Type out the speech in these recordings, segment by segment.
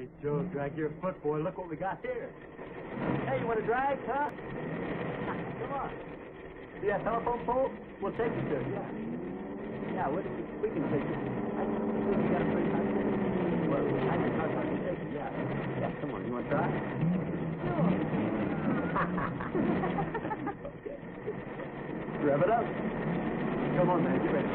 Hey, Joe, drag your foot, boy. Look what we got here. Hey, you want to drag, huh? Come on. See that telephone pole? We'll take you to it, yeah. Yeah, we can take you. I think we got a pretty high ticket. Well, I can talk about you take it, yeah. Yeah, come on. You want to try? Sure. Okay. Rev it up. Come on, man. Get ready.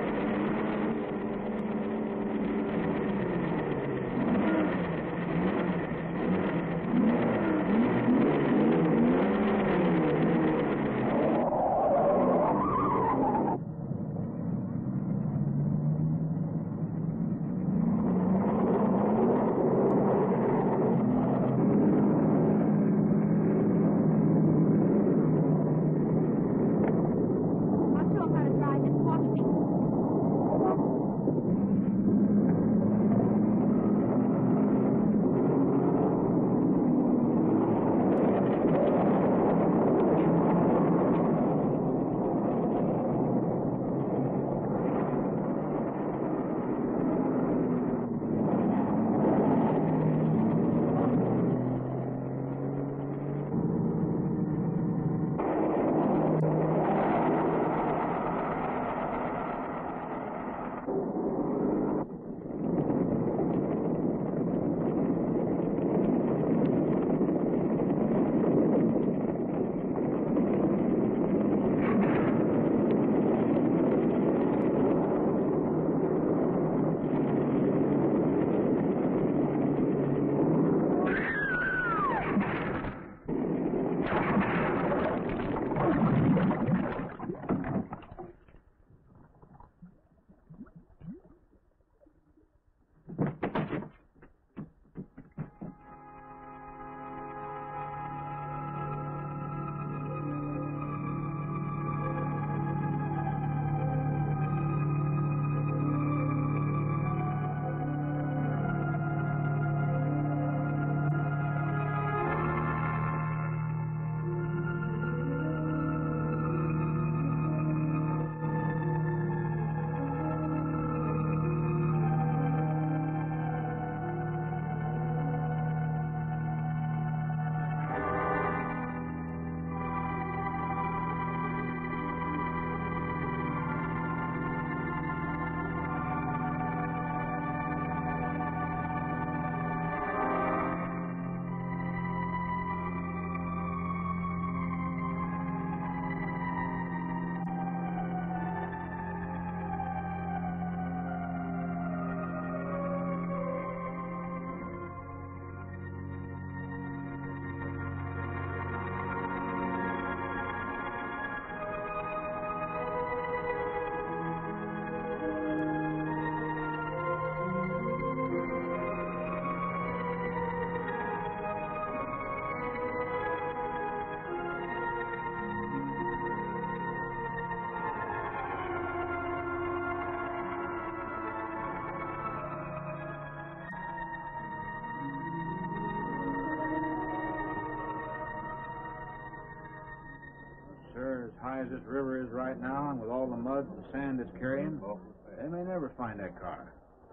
As this river is right now, and with all the mud and sand it's carrying, they may never find that car.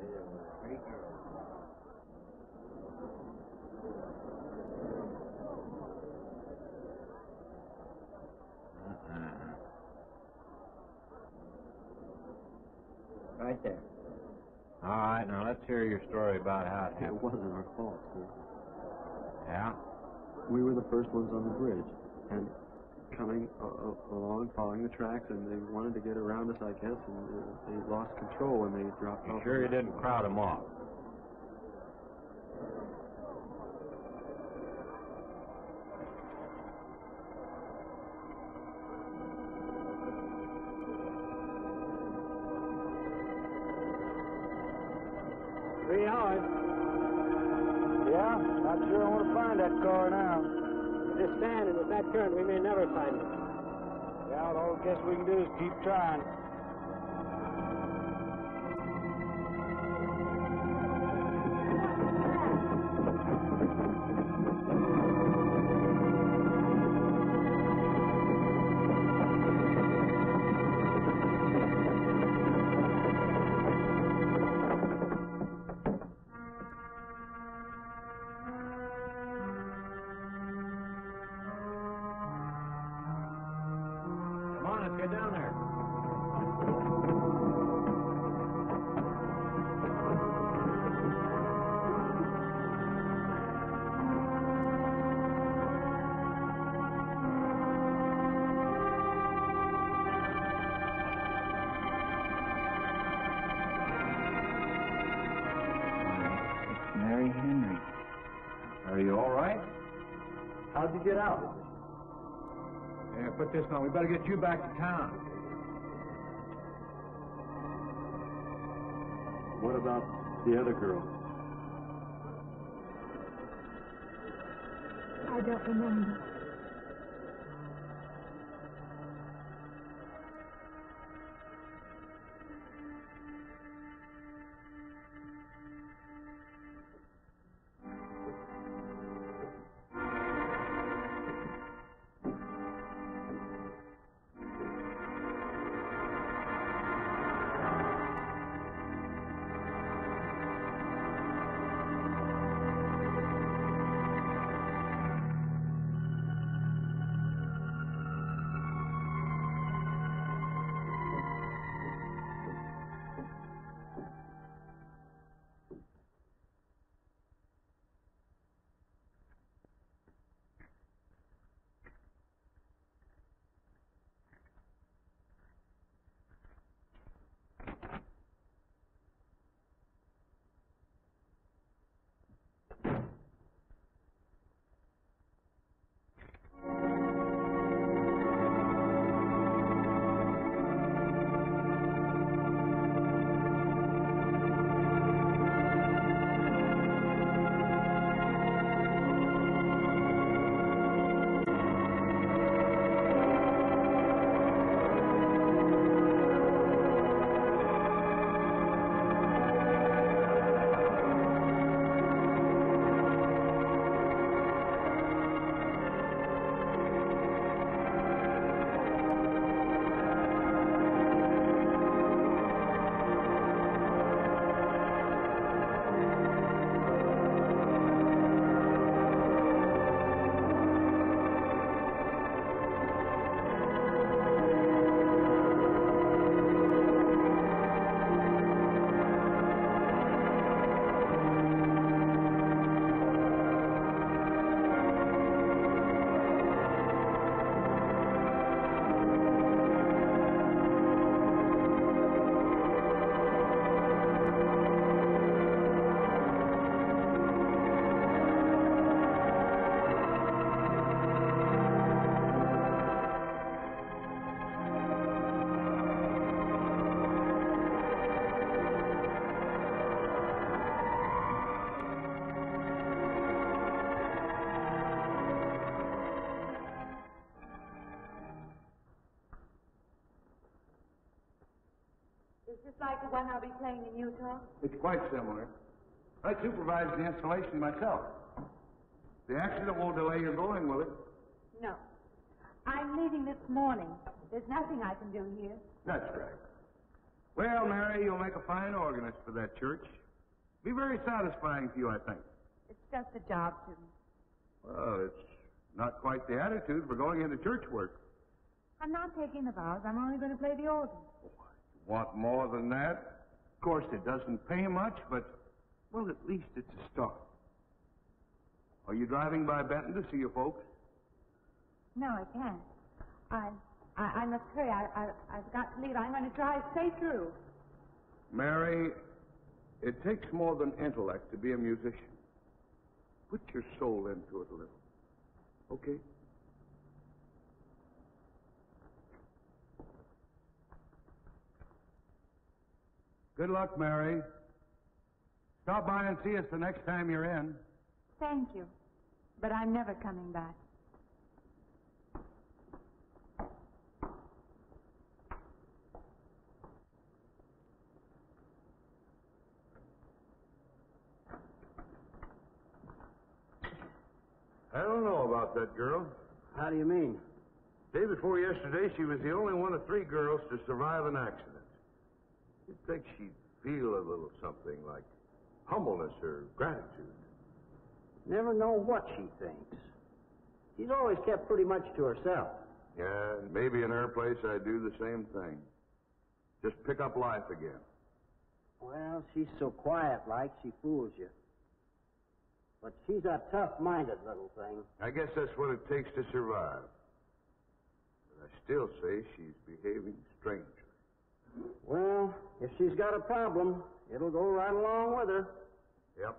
Right there. All right, now let's hear your story about how it happened. It wasn't our fault, sir. Yeah? We were the first ones on the bridge, and coming along, following the tracks, and they wanted to get around us, I guess, and they lost control when they dropped off. You sure you didn't crowd them off? $3. Yeah, not sure I want to find that car now. With this sand and with that current, we may never find it. Yeah, all I guess we can do is keep trying. get down there. Are you all right? How'd you get out? Yeah, put this on. We better get you back to town. What about the other girl? I don't remember. Is this like the one I'll be playing in Utah? It's quite similar. I supervised the installation myself. The accident won't delay your going, will it? No. I'm leaving this morning. There's nothing I can do here. That's right. Well, Mary, you'll make a fine organist for that church. Be very satisfying to you, I think. It's just a job to me. Well, it's not quite the attitude for going into church work. I'm not taking the vows. I'm only going to play the organ. Want more than that? Of course, it doesn't pay much, but, well, at least it's a start. Are you driving by Benton to see your folks? No, I can't. I must hurry. I've got to leave. I'm going to drive straight through. Mary, it takes more than intellect to be a musician. Put your soul into it a little. Okay? Good luck, Mary. Stop by and see us the next time you're in. Thank you. But I'm never coming back. I don't know about that girl. How do you mean? Day before yesterday, she was the only one of 3 girls to survive an accident. You'd think she'd feel a little something like humbleness or gratitude. Never know what she thinks. She's always kept pretty much to herself. Yeah, maybe in her place I'd do the same thing. Just pick up life again. Well, she's so quiet-like, she fools you. But she's a tough-minded little thing. I guess that's what it takes to survive. But I still say she's behaving strangely. Well, if she's got a problem, it'll go right along with her. Yep.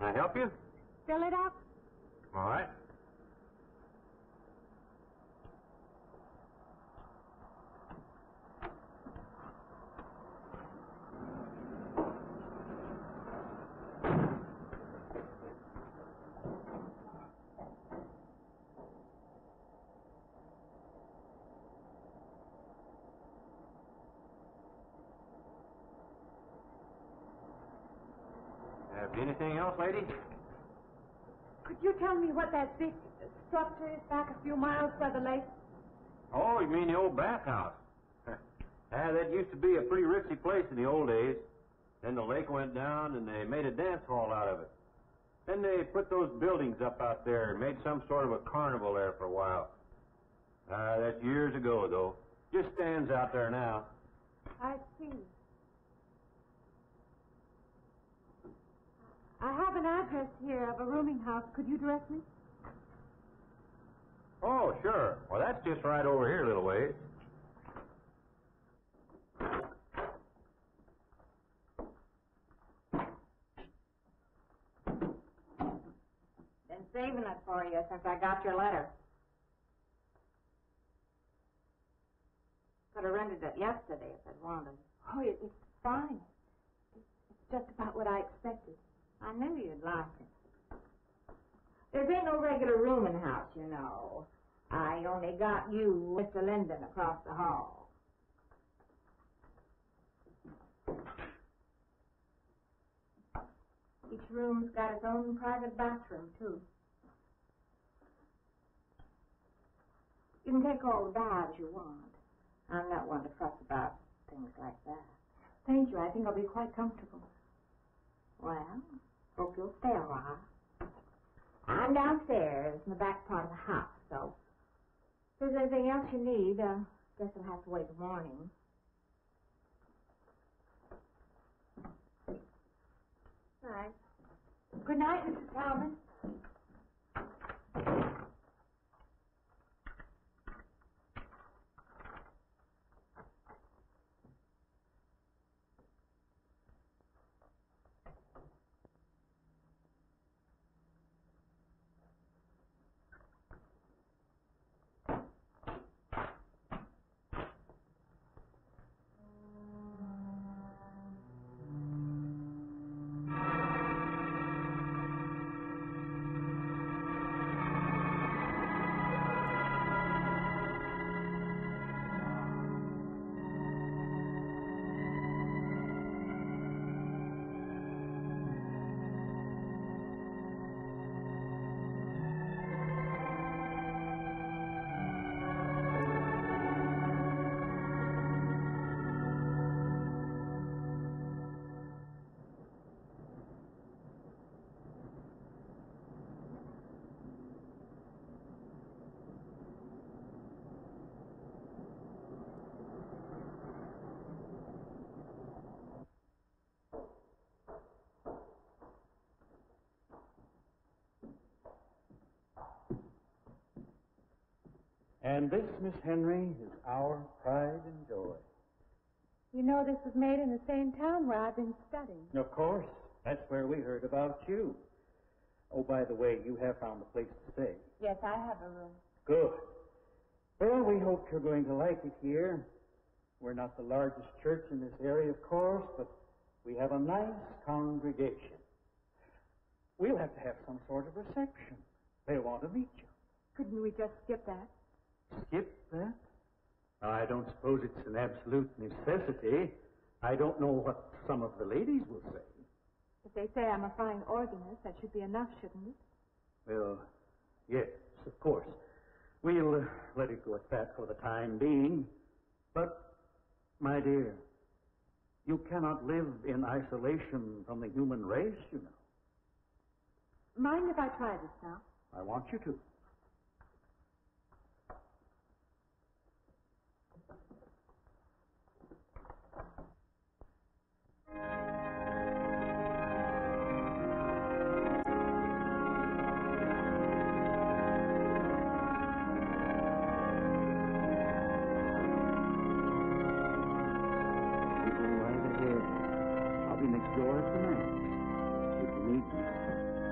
Can I help you? Fill it up. All right. Anything else, lady? Could you tell me what that big structure is back a few miles by the lake? Oh, you mean the old bathhouse? That used to be a pretty ritzy place in the old days. Then the lake went down and they made a dance hall out of it. Then they put those buildings up out there and made some sort of a carnival there for a while. That's years ago, though. Just stands out there now. I see. I have an address here of a rooming house. Could you direct me? Oh, sure. Well, that's just right over here a little ways. Been saving it for you since I got your letter. Could have rented it yesterday if I'd wanted. Oh, it's fine. It's just about what I expected. I knew you'd like it. There ain't no regular rooming house, you know. I only got you, Mr. Linden, across the hall. Each room's got its own private bathroom, too. You can take all the baths you want. I'm not one to fuss about things like that. Thank you. I think I'll be quite comfortable. Well, hope you'll stay a while. I'm downstairs in the back part of the house, so if there's anything else you need, guess I'll have to wait till morning. All right. Good night, Mrs. Talbot. And this, Miss Henry, is our pride and joy. You know this was made in the same town where I've been studying. Of course. That's where we heard about you. Oh, by the way, you have found a place to stay. Yes, I have a room. Good. Well, we hope you're going to like it here. We're not the largest church in this area, of course, but we have a nice congregation. We'll have to have some sort of reception. They'll want to meet you. Couldn't we just skip that? Skip that? I don't suppose it's an absolute necessity. I don't know what some of the ladies will say. If they say I'm a fine organist, that should be enough, shouldn't it? Well, yes, of course. We'll let it go at that for the time being. But, my dear, you cannot live in isolation from the human race, you know. Mind if I try this now? I want you to. I'll be next door tonight, if you need me.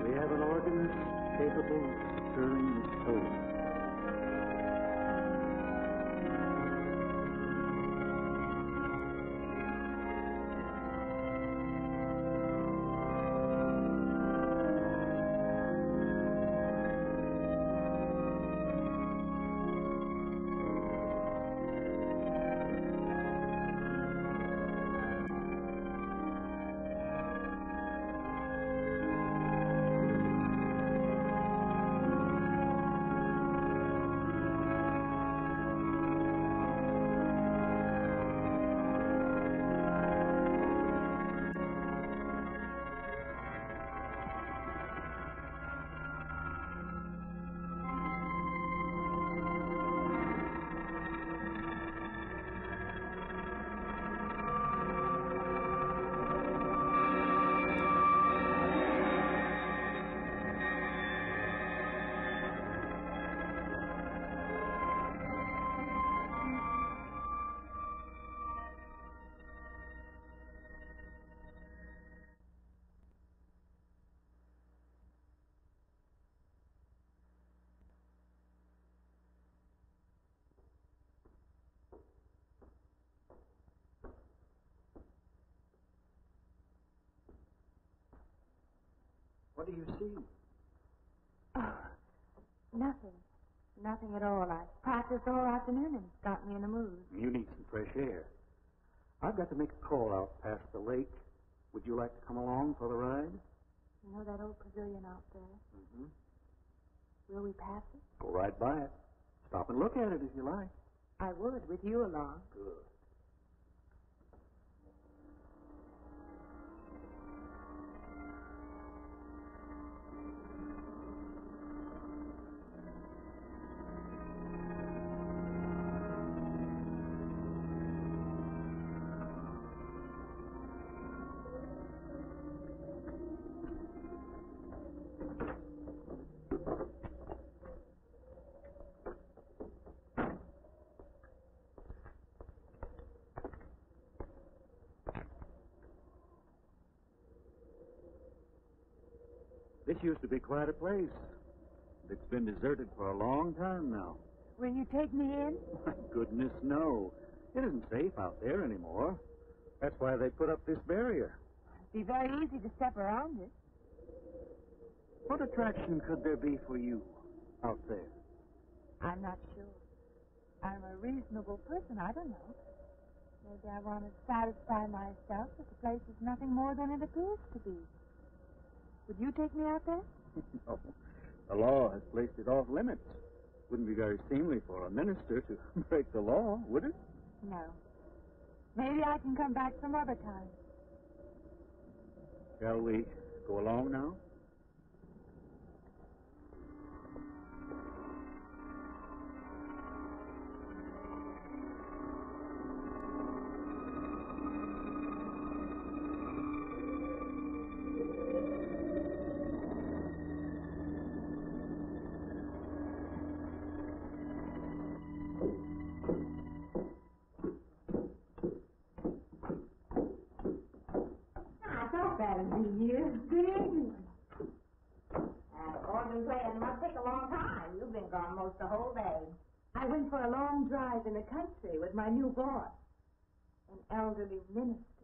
We have an organist capable of stirring the soul. What do you see? Oh, nothing. Nothing at all. I practiced all afternoon and it's got me in a mood. You need some fresh air. I've got to make a call out past the lake. Would you like to come along for the ride? You know that old pavilion out there? Mm-hmm. Will we pass it? Go right by it. Stop and look at it if you like. I would, with you along. Good. This used to be quite a place. It's been deserted for a long time now. Will you take me in? My goodness, no. It isn't safe out there anymore. That's why they put up this barrier. It'd be very easy to step around it. What attraction could there be for you out there? I'm not sure. I'm a reasonable person. I don't know. Maybe I want to satisfy myself that the place is nothing more than it appears to be. Would you take me out there? No. The law has placed it off limits. Wouldn't be very seemly for a minister to break the law, would it? No. Maybe I can come back some other time. Shall we go along now? That'll be you. Good evening. Organ playing must take a long time. You've been gone most the whole day. I went for a long drive in the country with my new boss, an elderly minister.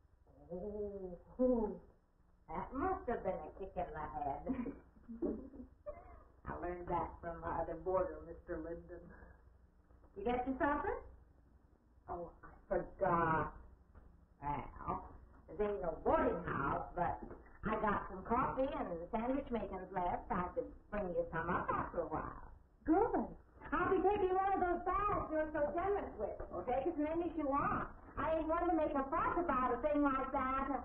Oh, that must have been a kick in the head. I learned that from my other boarder, Mr. Linden. You get your supper? Oh, I forgot. Well, this ain't no boarding house, but I got some coffee and sandwich makings left. I could bring you some up after a while. Good. I'll be taking one of those bags you're so generous with. Well, take as many as you want. I ain't one to make a fuss about a thing like that.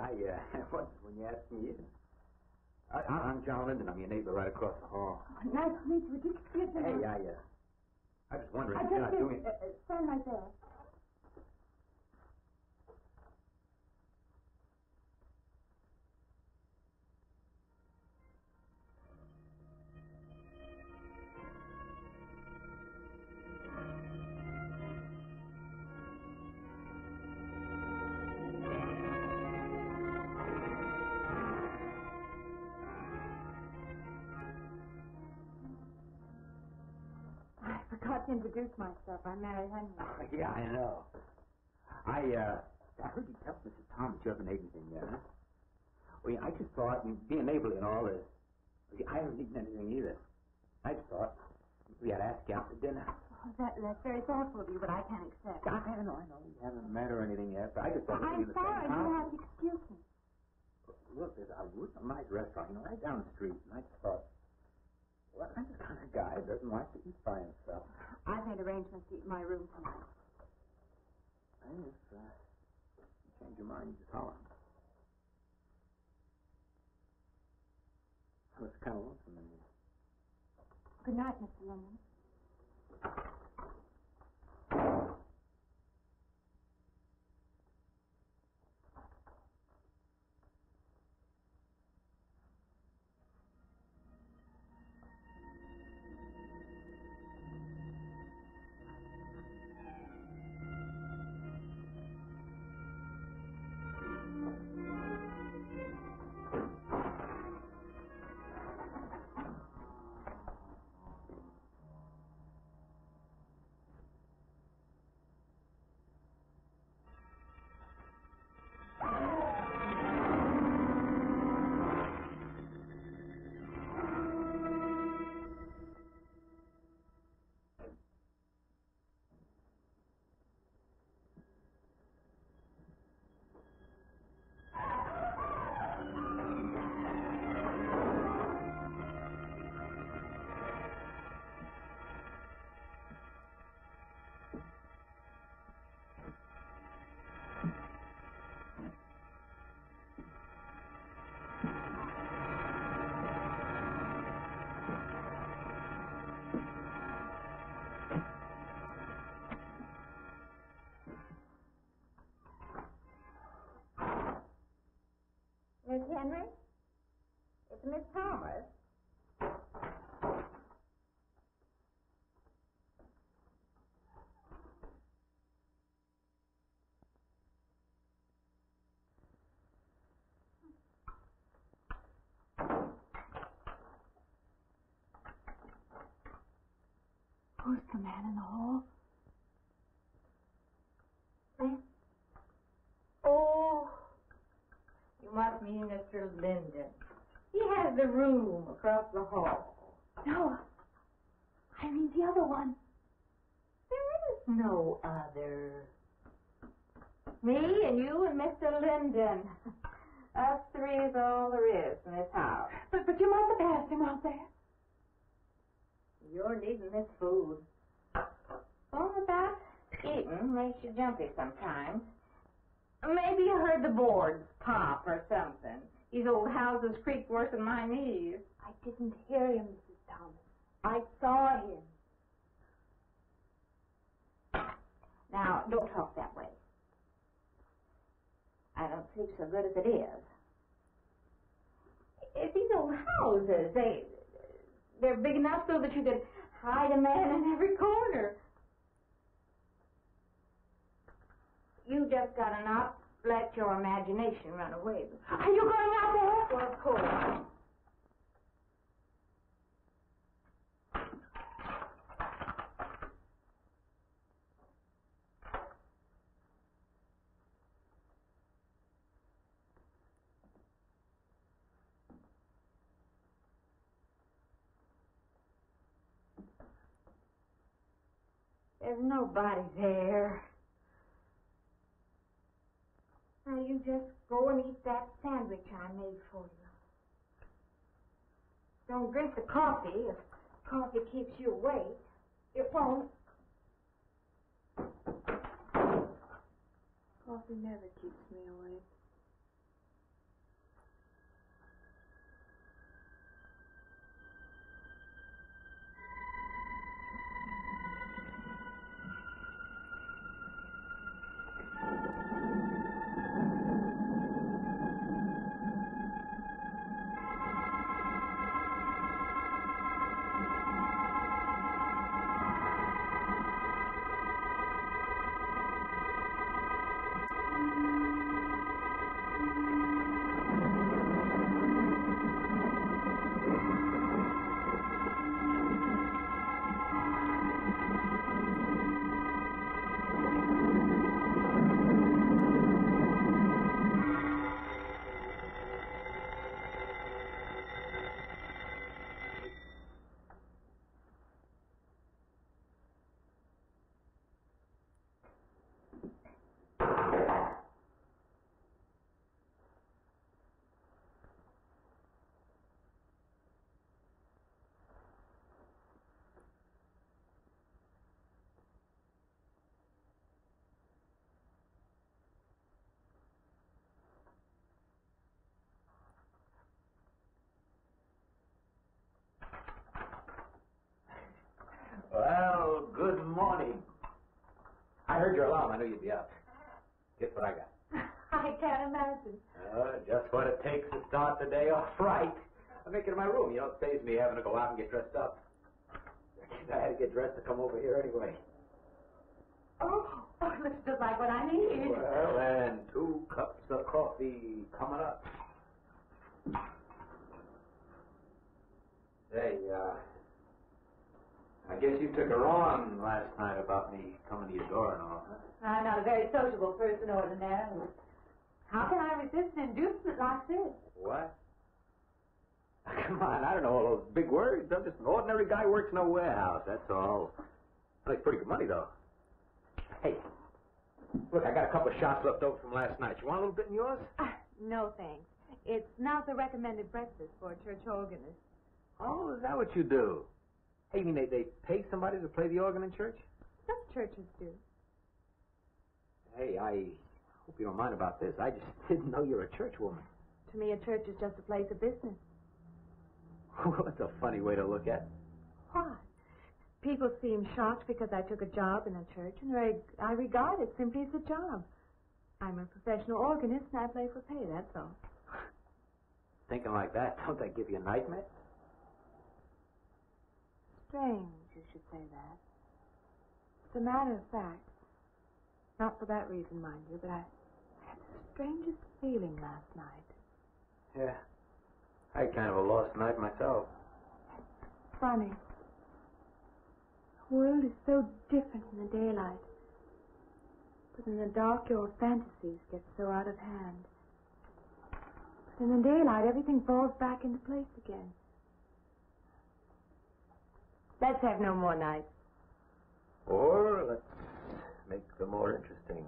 when you asked me, I'm John Linden. I'm your neighbor right across the hall. Oh, nice to meet you. Would you excuse me? Hey, I was wondering if you're not doing... Stand right there. I forgot to introduce myself. I'm Mary Henry. Oh, yeah, I know. I heard you tell Mrs. Thomas you haven't ate anything yet, huh? Well, I just thought, being neighborly and all this, I haven't eaten anything either. I just thought we had to ask you out to dinner. Oh, that's very thoughtful of you, but I can't accept. I know. We haven't met or anything yet, but I just thought... I'm sorry. You'll have to excuse me. Look, there's a nice restaurant, right down the street, and I just thought, well, I'm the kind of guy that doesn't like to eat by himself. I've made arrangements to eat in my room tonight. Hey, if you change your mind, you just holler. I was kind of lonesome in here. Good night, Mr. Linden. Miss Henry? It's Miss Thomas. Who's the man in the hall? Oh, you must mean Mr. Linden. He has the room across the hall. No, I mean the other one. There is no other. Me and you and Mr. Linden. Us three is all there is in this house. But you must have passed him out there. You're needing this food. All about eating makes you jumpy sometimes. Maybe you heard the boards pop or something. These old houses creak worse than my knees. I didn't hear him, Mrs. Thomas. I saw him. Now, don't talk that way. I don't sleep so good as it is. These old houses, they're big enough so that you could hide a man in every corner. You just gotta not let your imagination run away with you. Are you going out there? Well, of course. There's nobody there. Now you just go and eat that sandwich I made for you. Don't drink the coffee. If coffee keeps you awake, it won't. Coffee never keeps me awake. heard your alarm. I knew you'd be up. Guess what I got? I can't imagine. Just what it takes to start the day off right. I make it in my room. You know, it saves me having to go out and get dressed up. I had to get dressed to come over here anyway. Oh, looks just like what I need. Well, and 2 cups of coffee coming up. Hey, I guess you took her on last night about me coming to your door and all, huh? I'm not a very sociable person ordinarily. How can I resist an inducement like this? What? Come on, I don't know all those big words. I'm just an ordinary guy who works in a warehouse, that's all. I make pretty good money, though. Hey, look, I got a couple of shots left over from last night. You want a little bit in yours? No, thanks. It's not the recommended breakfast for a church organist. Oh, is that what you do? Hey, you mean they pay somebody to play the organ in church? Some churches do. Hey, I hope you don't mind about this. I just didn't know you're a church woman. To me, a church is just a place of business. Well, that's a funny way to look at it. Why? People seem shocked because I took a job in a church, and I regard it simply as a job. I'm a professional organist, and I play for pay, that's all. Thinking like that, don't that give you a nightmare? Strange you should say that. As a matter of fact, not for that reason, mind you, but I had the strangest feeling last night. Yeah. I had kind of a lost night myself. Funny. The world is so different in the daylight. But in the dark, your fantasies get so out of hand. But in the daylight, everything falls back into place again. Let's have no more nights. Or let's make them more interesting.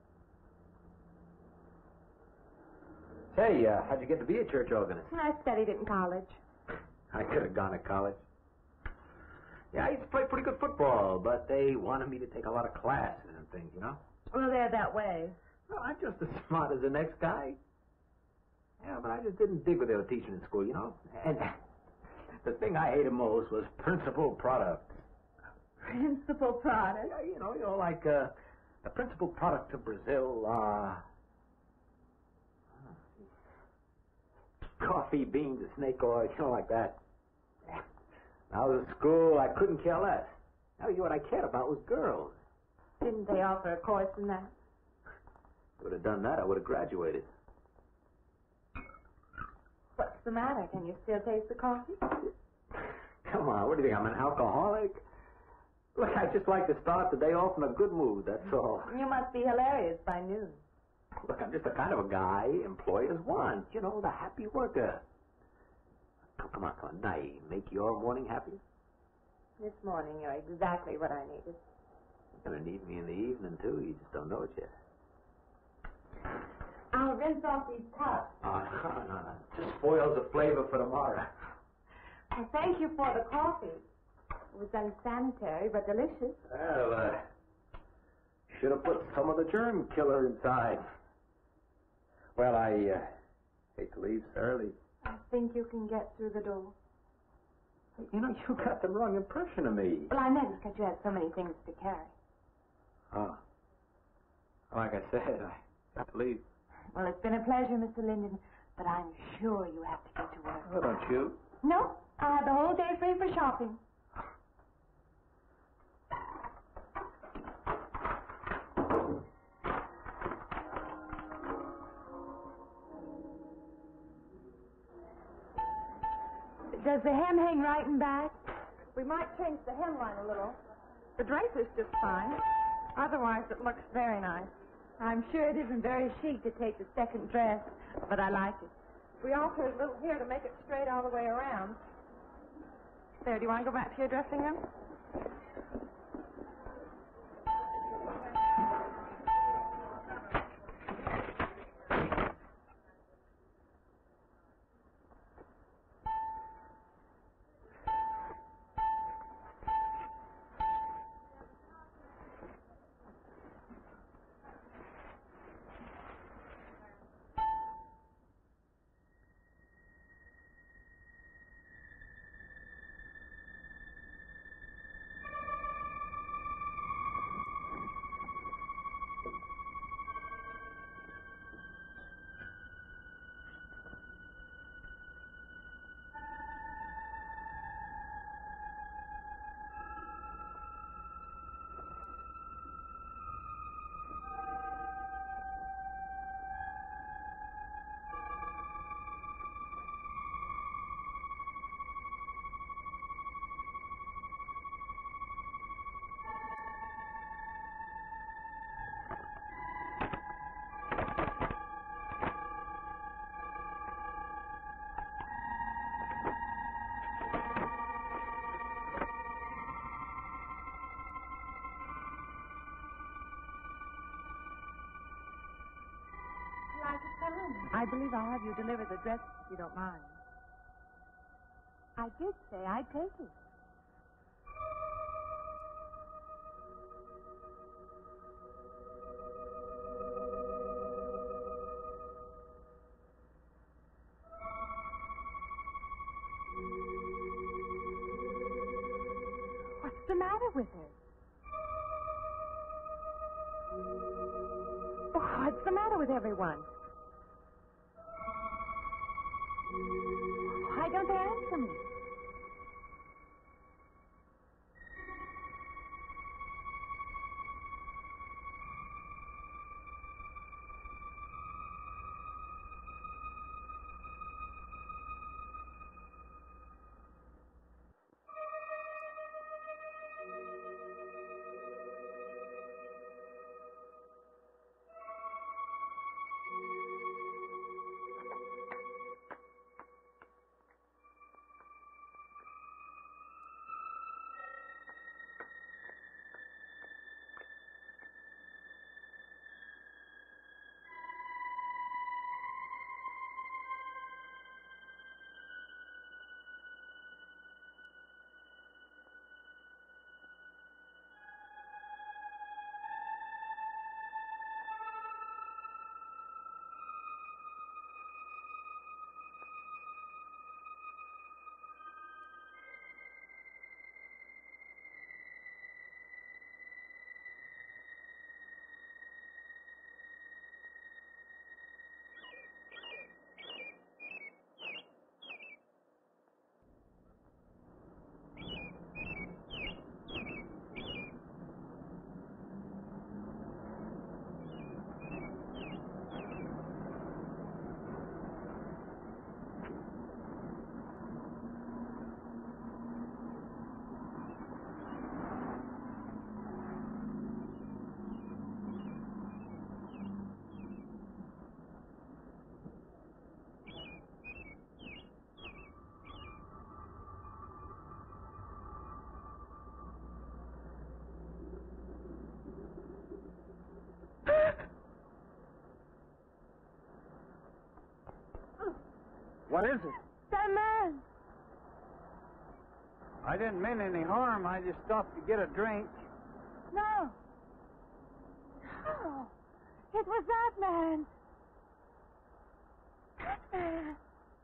Say, how'd you get to be a church organist? I studied it in college. I could have gone to college. Yeah, I used to play pretty good football, but they wanted me to take a lot of classes and things, you know? Well, they're that way. Well, I'm just as smart as the next guy. Yeah, but I just didn't dig what they were teaching in school, you know? And the thing I hated most was principal products. Principal product? Yeah, you know, like the principal product of Brazil, coffee, beans, and snake oil, you know, like that. When I was at school, I couldn't care less. Now, you know what I cared about was girls. Didn't they offer a course in that? If I would have done that, I would have graduated. What's the matter? Can you still taste the coffee? Come on, what do you think, I'm an alcoholic? Look, I just like to start the day off in a good mood, that's all. You must be hilarious by noon. Look, I'm just the kind of a guy employers want. You know, the happy worker. Come on. Now, make your morning happy? This morning, you're exactly what I needed. You're going to need me in the evening, too. You just don't know it yet. I'll rinse off these cups. Oh, no. Just spoils the flavor for tomorrow. Well, thank you for the coffee. It was unsanitary, but delicious. Well, should have put some of the germ killer inside. Well, I hate to leave so early. I think you can get through the door. You know, you got the wrong impression of me. Well, I noticed that you had so many things to carry. Oh. Like I said, I have to leave. Well, it's been a pleasure, Mr. Linden, but I'm sure you have to get to work. Oh, don't you? No, I have the whole day free for shopping. Does the hem hang right and back? We might change the hemline a little. The drape is just fine. Otherwise, it looks very nice. I'm sure it isn't very chic to take the second dress, but I like it. We alter a little here to make it straight all the way around. There, do you want to go back to your dressing room? I believe I'll have you deliver the dress if you don't mind. I did say I'd take it. What's the matter with her? What's the matter with everyone? Why don't they answer me? What is it? That man! I didn't mean any harm. I just stopped to get a drink. No. Oh, it was that man. That man.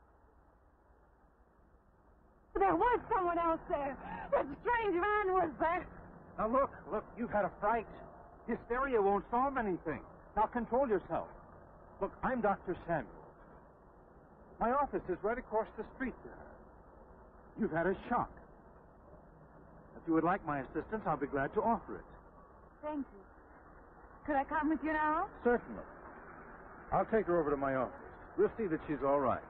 There was someone else there. That strange man was there. Now, look, you've had a fright. Hysteria won't solve anything. Now, control yourself. Look, I'm Dr. Samuel. My office is right across the street there. You've had a shock. If you would like my assistance, I'll be glad to offer it. Thank you. Could I come with you now? Certainly. I'll take her over to my office. We'll see that she's all right.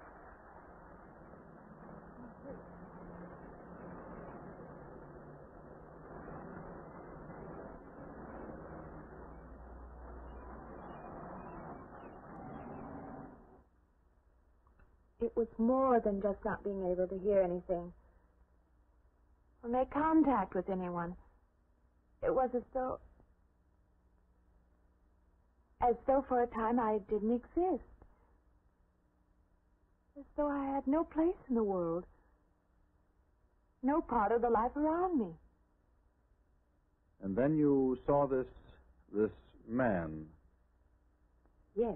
It was more than just not being able to hear anything or make contact with anyone. It was as though for a time I didn't exist. As though I had no place in the world. No part of the life around me. And then you saw this man. Yes.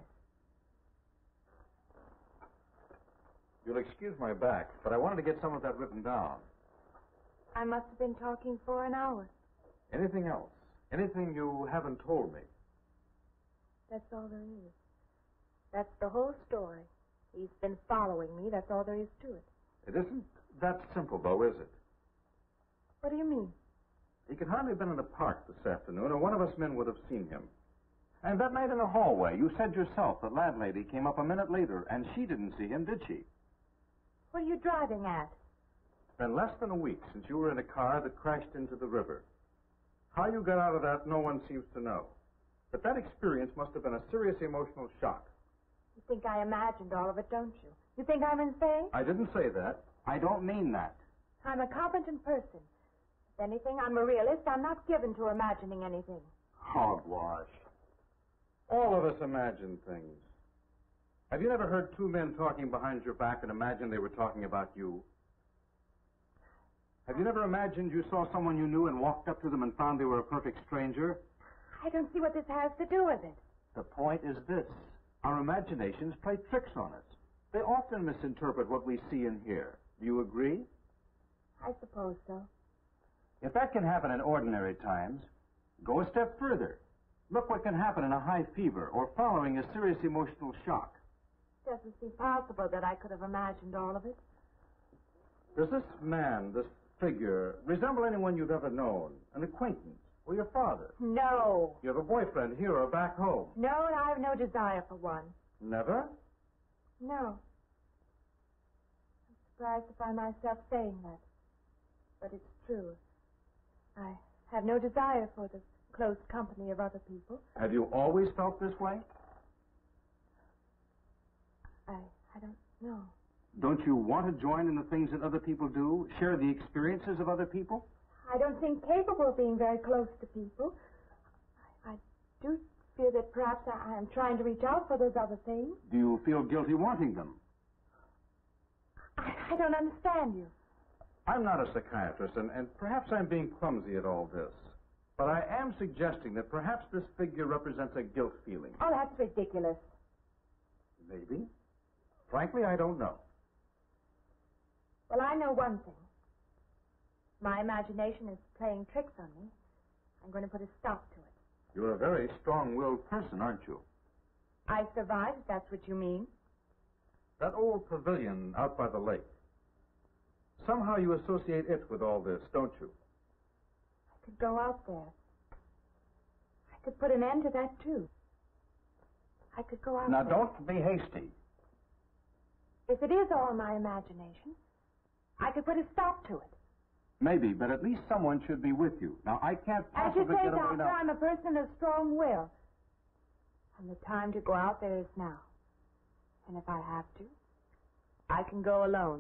You'll excuse my back, but I wanted to get some of that written down. I must have been talking for an hour. Anything else? Anything you haven't told me? That's all there is. That's the whole story. He's been following me. That's all there is to it. It isn't that simple, though, is it? What do you mean? He could hardly have been in the park this afternoon, or one of us men would have seen him. And that night in the hallway, you said yourself the landlady came up a minute later, and she didn't see him, did she? What are you driving at? It's been less than a week since you were in a car that crashed into the river. How you got out of that, no one seems to know. But that experience must have been a serious emotional shock. You think I imagined all of it, don't you? You think I'm insane? I didn't say that. I don't mean that. I'm a competent person. If anything, I'm a realist. I'm not given to imagining anything. Hogwash. All of us imagine things. Have you never heard two men talking behind your back and imagined they were talking about you? Have you never imagined you saw someone you knew and walked up to them and found they were a perfect stranger? I don't see what this has to do with it. The point is this. Our imaginations play tricks on us. They often misinterpret what we see and hear. Do you agree? I suppose so. If that can happen in ordinary times, go a step further. Look what can happen in a high fever or following a serious emotional shock. It doesn't seem possible that I could have imagined all of it. Does this man, this figure, resemble anyone you've ever known? An acquaintance? Or your father? No. You have a boyfriend here or back home? No, and I have no desire for one. Never? No. I'm surprised to find myself saying that. But it's true. I have no desire for the close company of other people. Have you always felt this way? I don't know. Don't you want to join in the things that other people do? Share the experiences of other people? I don't think capable of being very close to people. I do feel that perhaps I am trying to reach out for those other things. Do you feel guilty wanting them? I don't understand you. I'm not a psychiatrist, and perhaps I'm being clumsy at all this. But I am suggesting that perhaps this figure represents a guilt feeling. Oh, that's ridiculous. Maybe. Frankly, I don't know. Well, I know one thing. My imagination is playing tricks on me. I'm going to put a stop to it. You're a very strong-willed person, aren't you? I survived, if that's what you mean. That old pavilion out by the lake. Somehow you associate it with all this, don't you? I could go out there. I could put an end to that, too. I could go out Now, there. don't be hasty. If it is all my imagination, I could put a stop to it. Maybe, but at least someone should be with you. Now, I can't As you possibly say, get away Doctor, now. I'm a person of strong will. And the time to go out there is now. And if I have to, I can go alone.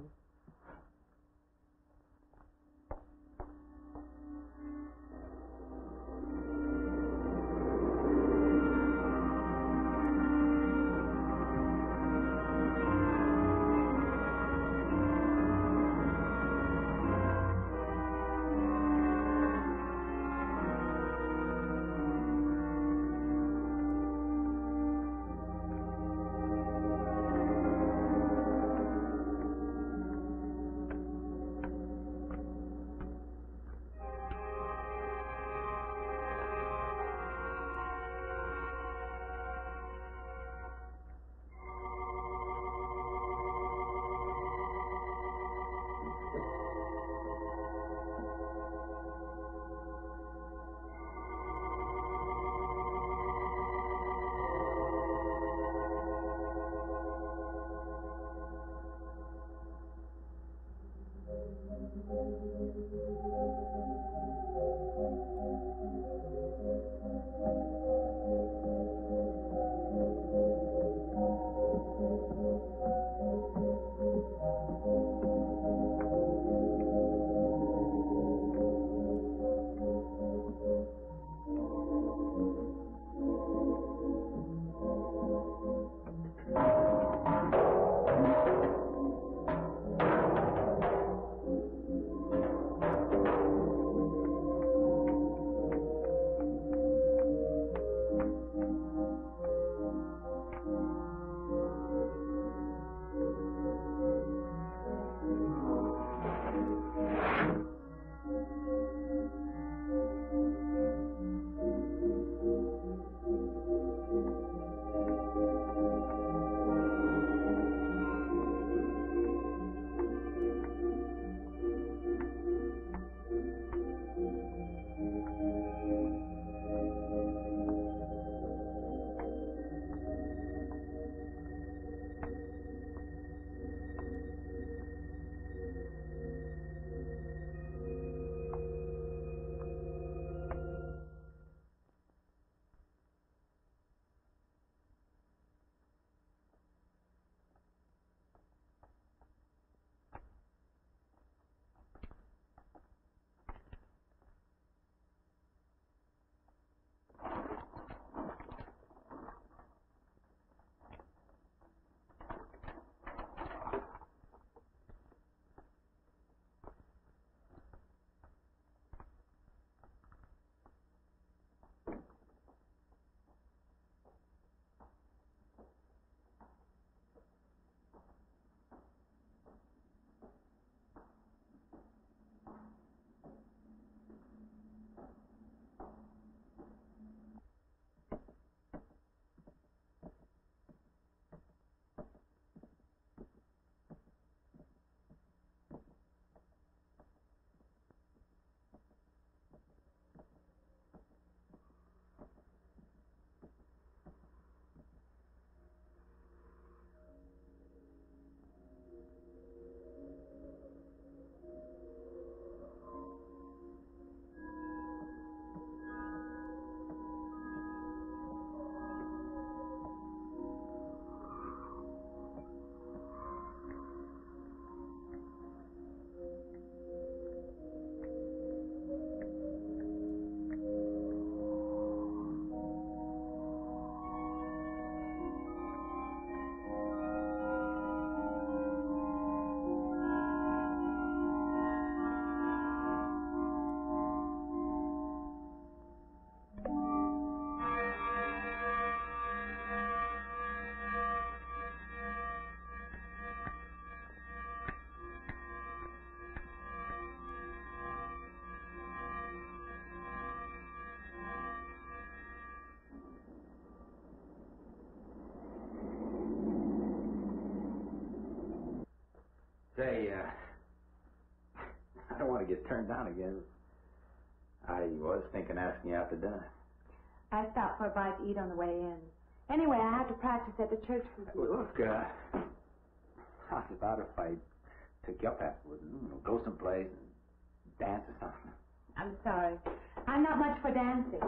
Say, I don't want to get turned down again. I was thinking asking you out to dinner. I stopped for a bite to eat on the way in. Anyway, I have to practice at the church. Look, how's about if I took you up afterwards and go someplace and dance or something? I'm sorry. I'm not much for dancing.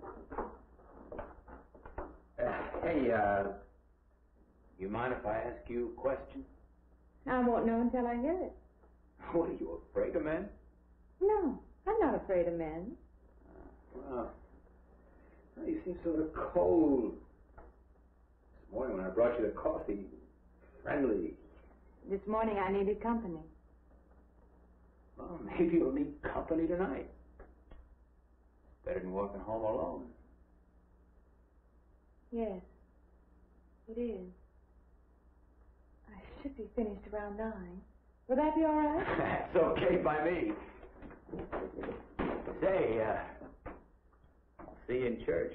Hey, you mind if I ask you a question? I won't know until I hear it. What, are you afraid of men? No, I'm not afraid of men. Well, you seem sort of cold. This morning when I brought you the coffee, friendly. This morning I needed company. Well, maybe you'll need company tonight. Better than walking home alone. Yes, it is. I should be finished around 9. Will that be all right? That's okay by me. Say, I'll see you in church.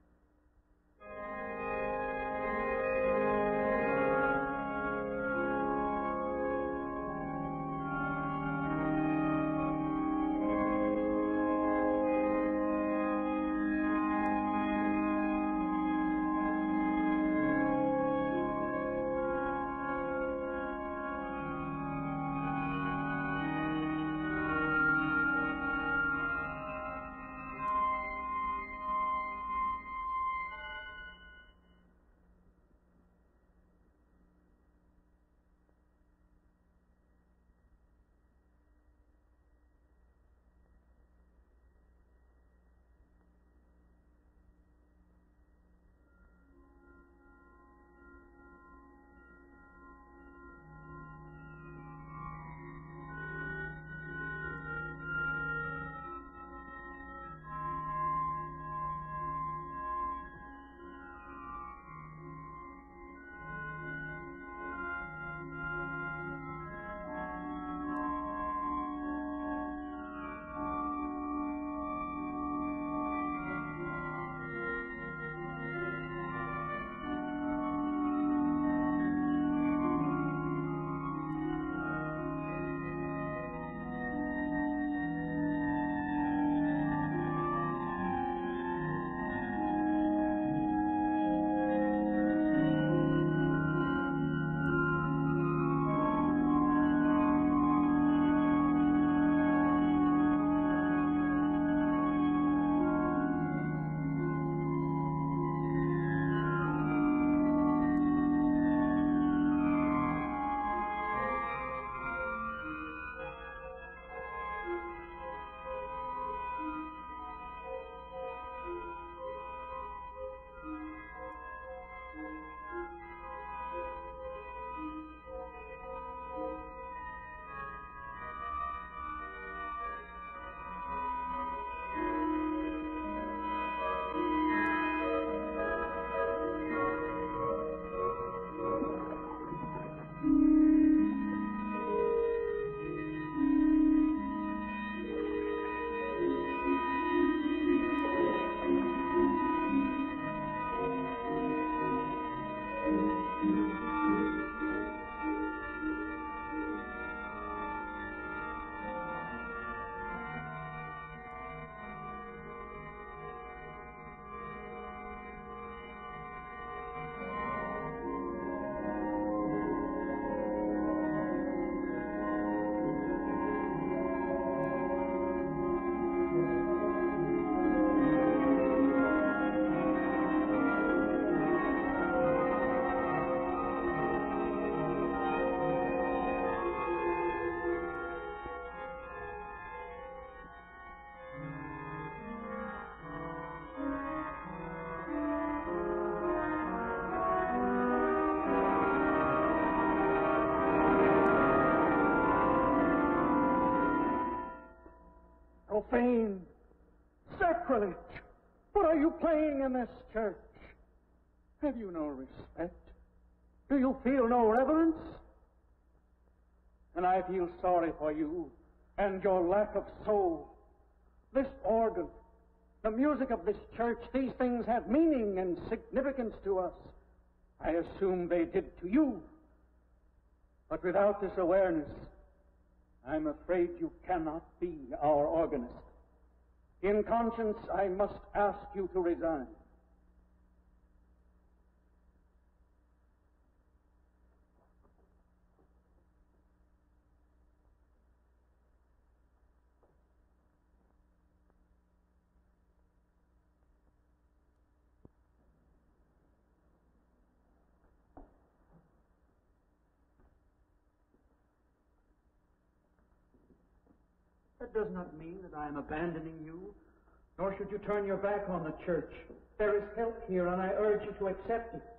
Profane! Sacrilege! What are you playing in this church? Have you no respect? Do you feel no reverence? And I feel sorry for you and your lack of soul. This organ, the music of this church, these things have meaning and significance to us. I assume they did to you. But without this awareness, I'm afraid you cannot be our organist. In conscience, I must ask you to resign. That does not mean that I am abandoning you, nor should you turn your back on the church. There is help here, and I urge you to accept it.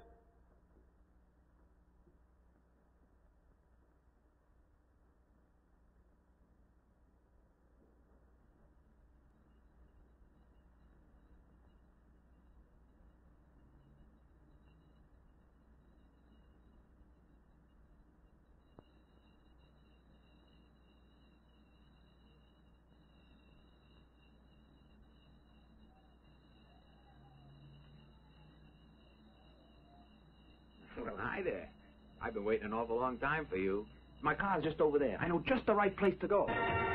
Well, hi there. I've been waiting an awful long time for you. My car's just over there. I know just the right place to go.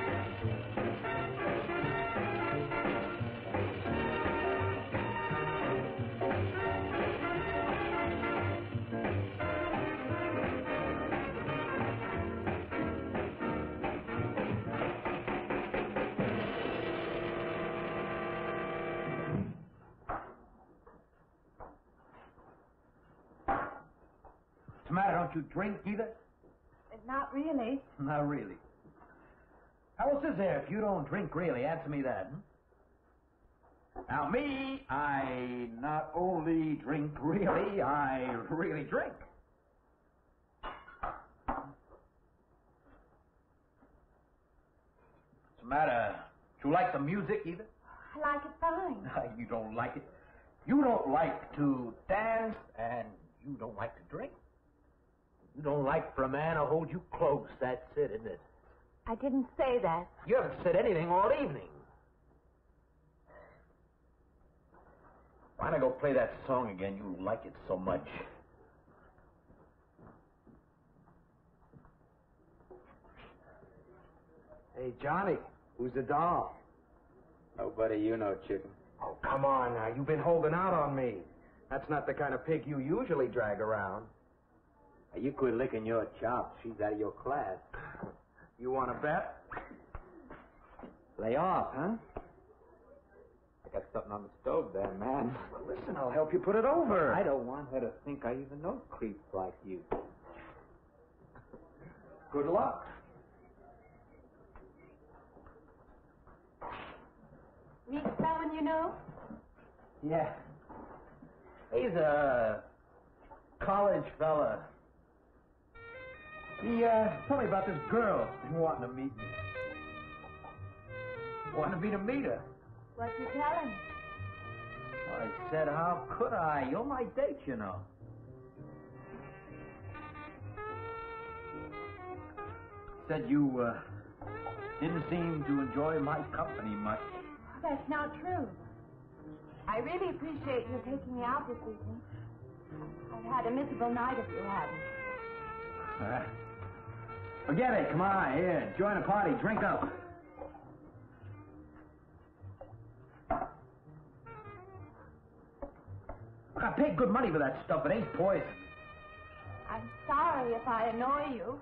What's the matter? Don't you drink either? Not really. Not really. How else is there if you don't drink really? Answer me that. Now, me, I not only drink really, I really drink. What's the matter? Do you like the music either? I like it fine. You don't like it. You don't like to dance, and you don't like to drink. You don't like for a man to hold you close. That's it, isn't it? I didn't say that. You haven't said anything all evening. Why don't I go play that song again? You like it so much. Hey, Johnny, who's the doll? Nobody you know, chicken. Oh, come on now. You've been holding out on me. That's not the kind of pig you usually drag around. Hey, you quit licking your chops. She's out of your class. You want to bet? Lay off, huh? I got something on the stove there, man. Well, listen, I'll help you put it over. I don't want her to think I even know creeps like you. Good luck. Meet someone you know? Yeah. He's a college fella. He told me about this girl wanting to meet me. Wanted me to meet her. What'd you tell him? Well, I said, how could I? You're my date, you know. Said you didn't seem to enjoy my company much. That's not true. I really appreciate you taking me out this evening. I've had a miserable night if you haven't. Forget it. Come on, here. Join the party. Drink up. I paid good money for that stuff. It ain't poison. I'm sorry if I annoy you.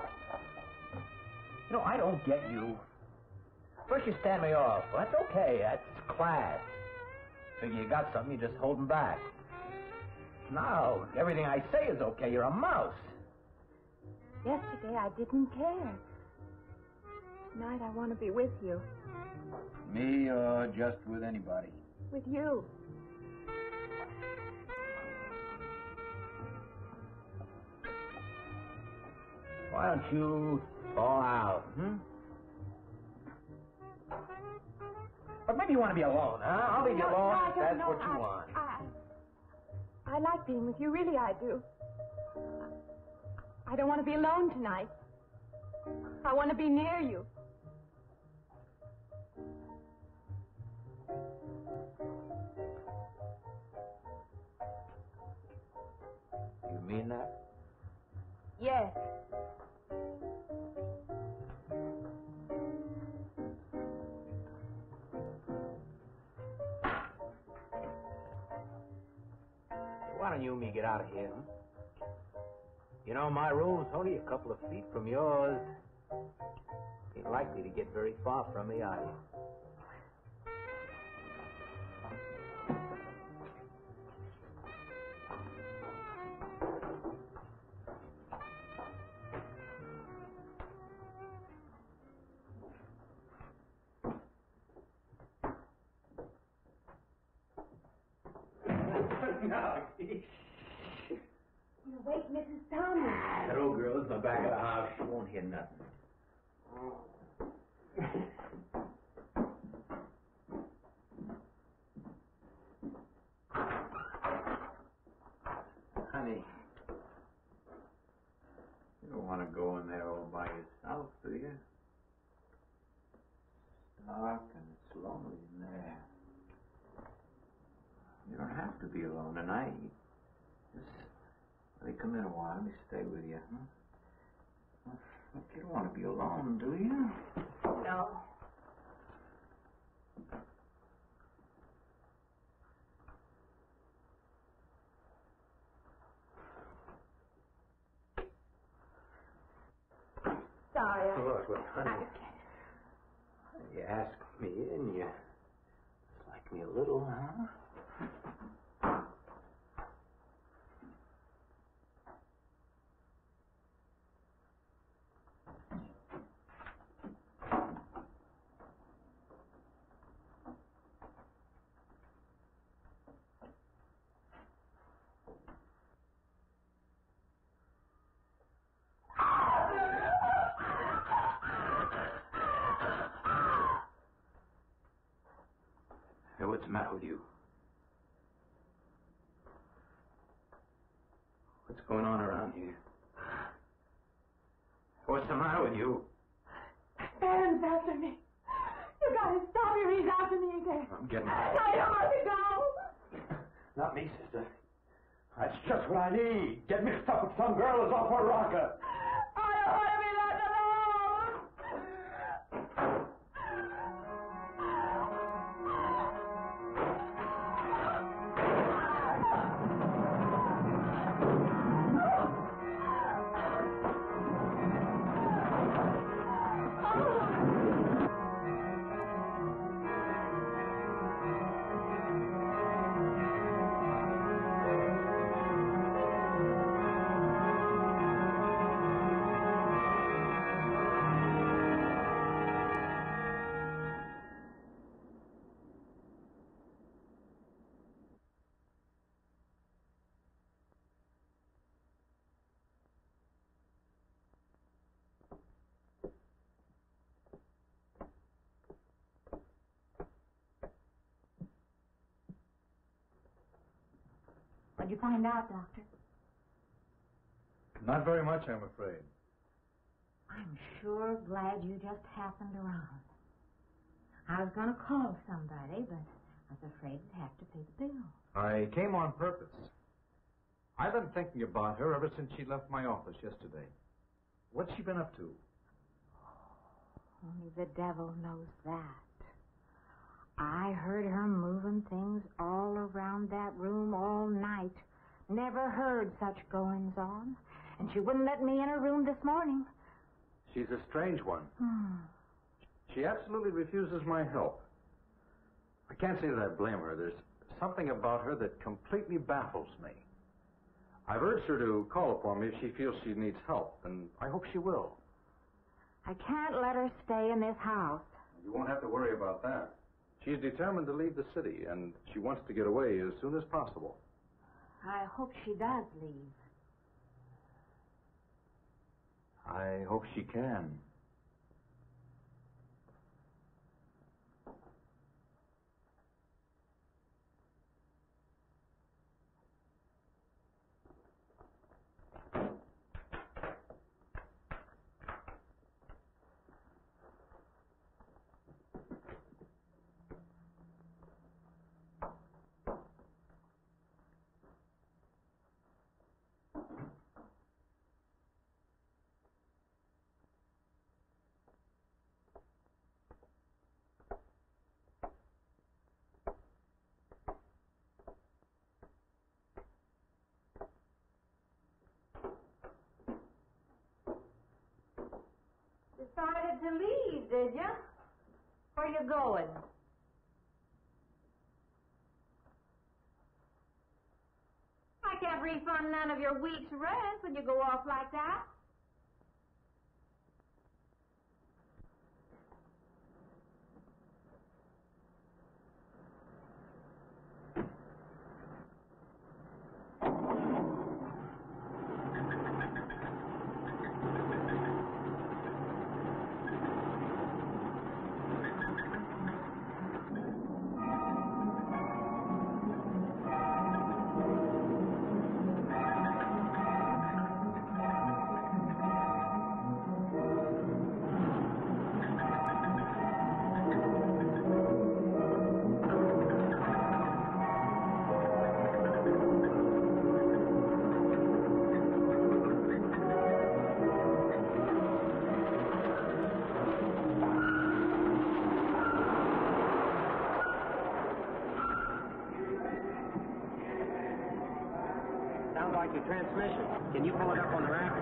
You know, I don't get you. First you stand me off. Well, that's okay. That's class. Figure you got something, you just hold 'em back. Now, everything I say is okay. You're a mouse. Yesterday I didn't care. Tonight I want to be with you. Me or just with anybody? With you. Why don't you thaw out, But maybe you want to be alone, huh? I'll leave you alone if that's what you want. I like being with you, really I do. I don't want to be alone tonight. I want to be near you. You mean that? Yes. knew me get out of here, huh? You know, my room's only a couple of feet from yours. Ain't likely to get very far from me, are you? No. You wake Mrs. Thomas. That old girl's in the back of the house. She won't hear nothing. Honey, you don't want to go in there all by yourself, do you? It's dark and it's lonely in there. You don't have to be alone tonight. Just let me come in a while. Let me stay with you, huh? Look, you don't want to be alone, do you? No. Sorry. Look, honey. You asked me in, you like me a little, huh? Hey, what's the matter with you? What's going on around here? What's the matter with you? Aaron's after me. You gotta stop him. He's after me again. I'm getting... I don't want to go. Not me, sister. That's just what I need. Get mixed up with some girl who's off her rocker. I don't want to be left alone. What'd you find out, Doctor? Not very much, I'm afraid. I'm sure glad you just happened around. I was going to call somebody, but I was afraid I'd have to pay the bill. I came on purpose. I've been thinking about her ever since she left my office yesterday. What's she been up to? Only the devil knows that. I heard her moving things all around that room all night. Never heard such goings on. And she wouldn't let me in her room this morning. She's a strange one. She absolutely refuses my help. I can't say that I blame her. There's something about her that completely baffles me. I've urged her to call upon me if she feels she needs help, and I hope she will. I can't let her stay in this house. You won't have to worry about that. She's determined to leave the city, and she wants to get away as soon as possible. I hope she does leave. I hope she can. Decided to leave, did you? Where you going? I can't refund none of your week's rent when you go off like that. Your transmission. Can you pull it up on the rack?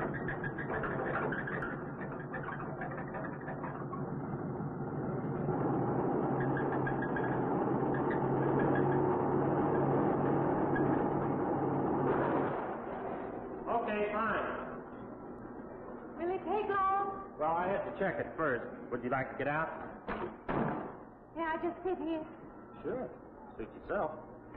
Okay, fine. Will it take long? Well, I have to check it first. Would you like to get out? Yeah, just sit here. Sure. Suit yourself.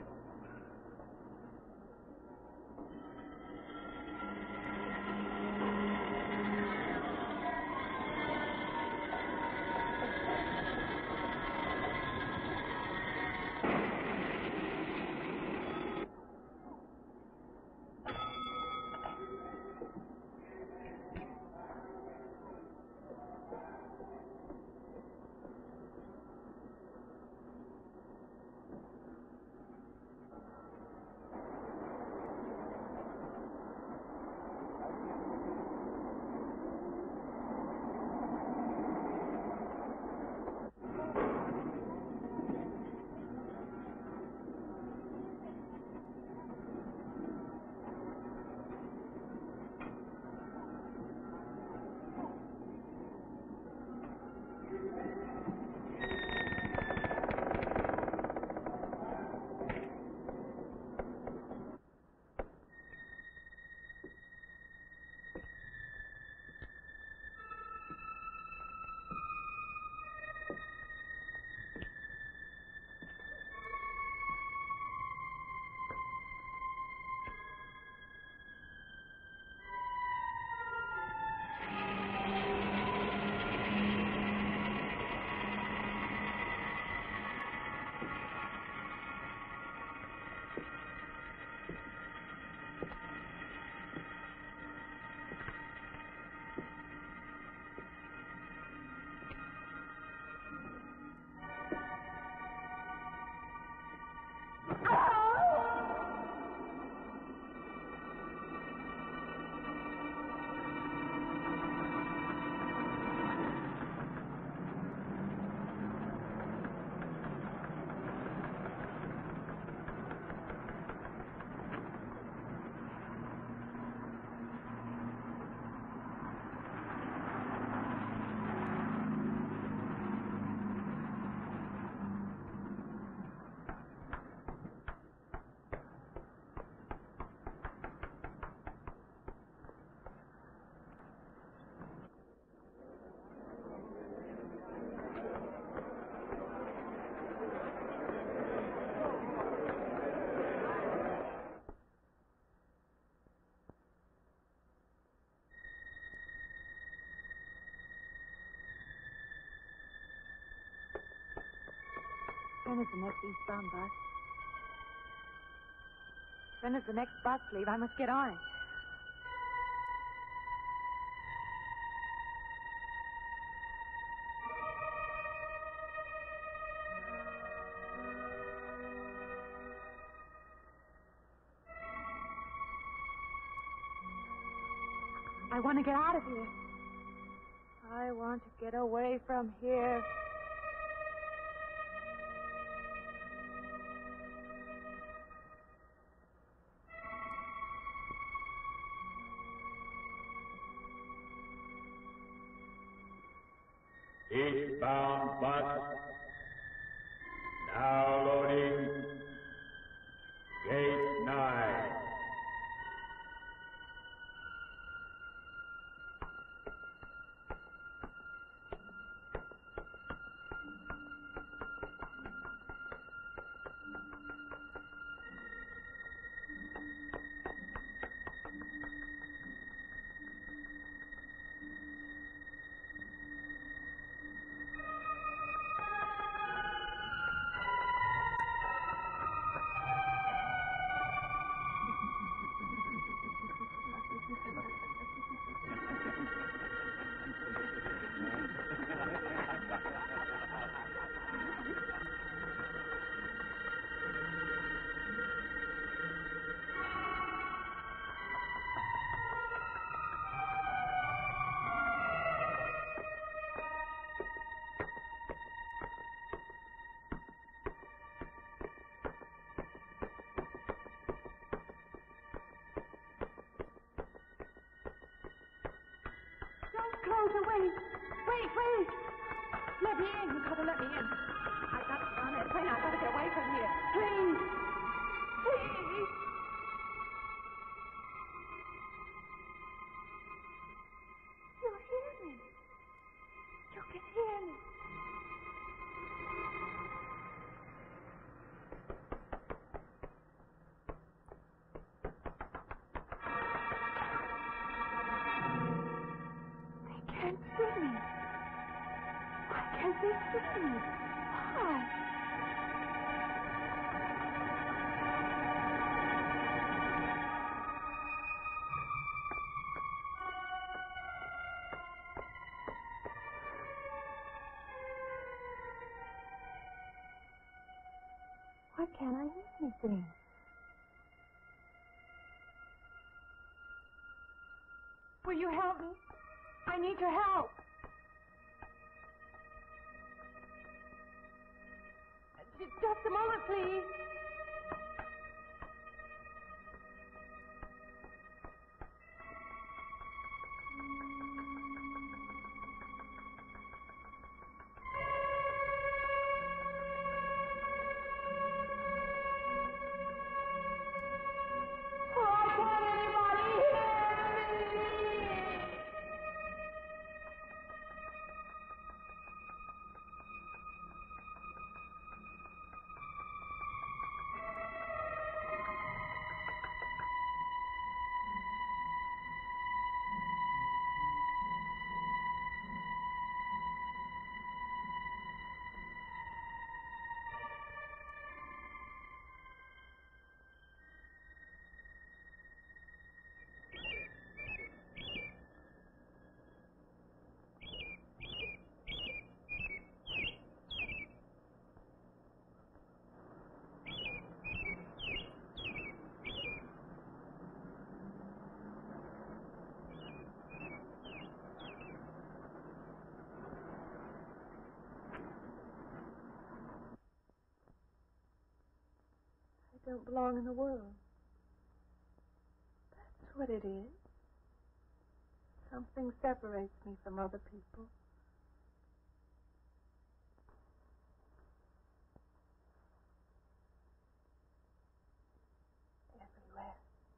When is the next eastbound bus? When does the next bus leave? I must get on it. I want to get out of here. I want to get away from here. Eastbound bus. Now loading. Gate 9. Wait! Let me in. You gotta let me in. I got to get on that train. I gotta get away from here. Please! You hear me. You can hear me. They can't see me. Why can't they see me? Why? Why can't I hear anything? Will you help me? I need your help. Just a moment, please. Why can't anybody hear me? I don't belong in the world. That's what it is. Something separates me from other people. Everywhere.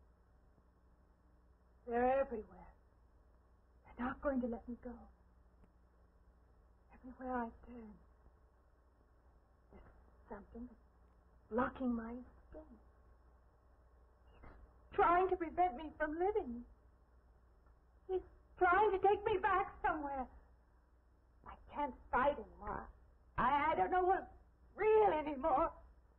They're everywhere. They're not going to let me go. Everywhere I turn, there's something that's blocking my escape. He's trying to prevent me from living. He's trying to take me back somewhere. I can't fight anymore. I don't know what's real anymore.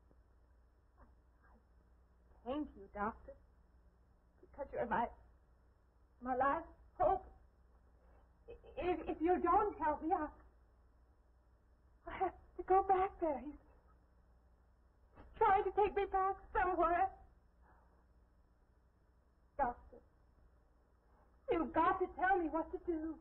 I thank you, Doctor, because you're my last hope. If you don't help me, I have to go back there. He's trying to take me back somewhere. Doctor, you've got to tell me what to do.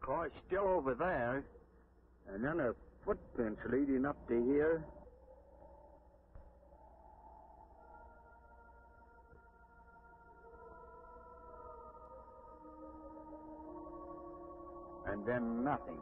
car's still over there. And then her footprints leading up to here. And then nothing.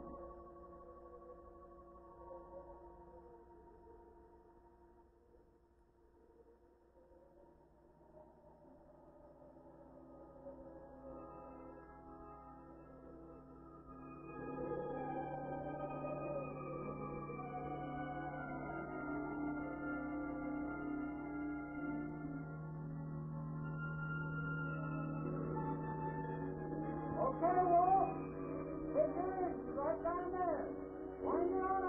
Okay, Wolf. McGinnis, right down there. Wind it on